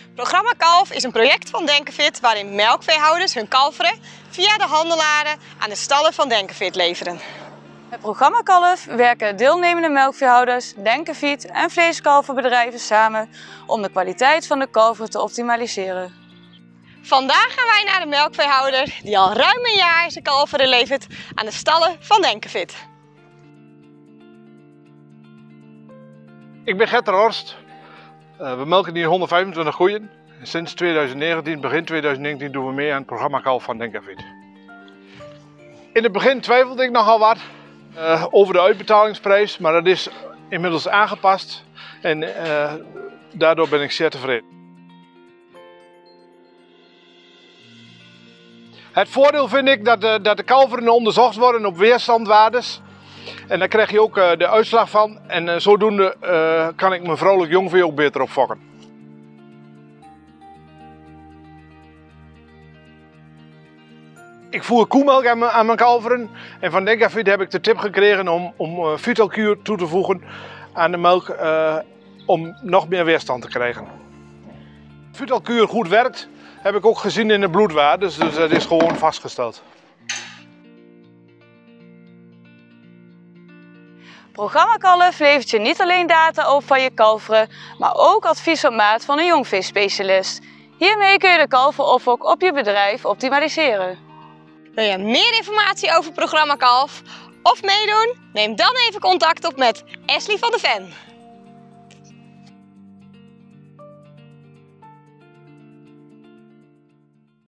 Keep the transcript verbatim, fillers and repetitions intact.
Programma Kalf is een project van Denkefit waarin melkveehouders hun kalveren via de handelaren aan de stallen van Denkefit leveren. Met Programma Kalf werken deelnemende melkveehouders, Denkefit en vleeskalverbedrijven samen om de kwaliteit van de kalveren te optimaliseren. Vandaag gaan wij naar de melkveehouder die al ruim een jaar zijn kalveren levert aan de stallen van Denkefit. Ik ben Gert ter Horst. Uh, we melken hier honderdvijfentwintig koeien. Sinds tweeduizend negentien, begin tweeduizend negentien, doen we mee aan het programma Kalf van Denkefit. In het begin twijfelde ik nogal wat uh, over de uitbetalingsprijs, maar dat is inmiddels aangepast en uh, daardoor ben ik zeer tevreden. Het voordeel vind ik dat de, dat de kalveren onderzocht worden op weerstandwaardes. En daar krijg je ook uh, de uitslag van en uh, zodoende uh, kan ik mijn vrouwelijk jongvee ook beter opfokken. Ik voer koemelk aan mijn, aan mijn kalveren en van Denkefit heb ik de tip gekregen om, om uh, Vitalkuur toe te voegen aan de melk uh, om nog meer weerstand te krijgen. Vitalkuur goed werkt, heb ik ook gezien in de bloedwaardes, dus dat is gewoon vastgesteld. Programma Kalf levert je niet alleen data op van je kalveren, maar ook advies op maat van een jongveespecialist. Hiermee kun je de kalveropfok op je bedrijf optimaliseren. Wil je meer informatie over Programma Kalf of meedoen? Neem dan even contact op met Ashley van de Ven.